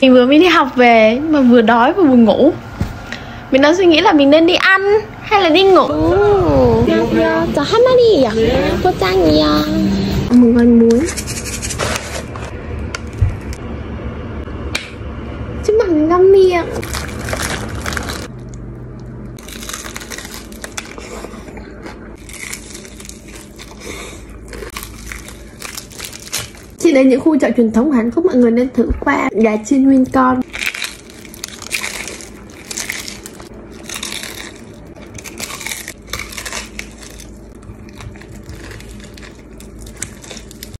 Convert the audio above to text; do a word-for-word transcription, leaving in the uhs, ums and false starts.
Mình vừa mới đi học về mà vừa đói vừa buồn ngủ. Mình đang suy nghĩ là mình nên đi ăn hay là đi ngủ. 저 한 마리예요. 포장이요. Một con muối. Chứ mặt mình ngâm miệng. Chị đến những khu chợ truyền thống của Hàn Quốc mọi người nên thử qua gà chiên nguyên con.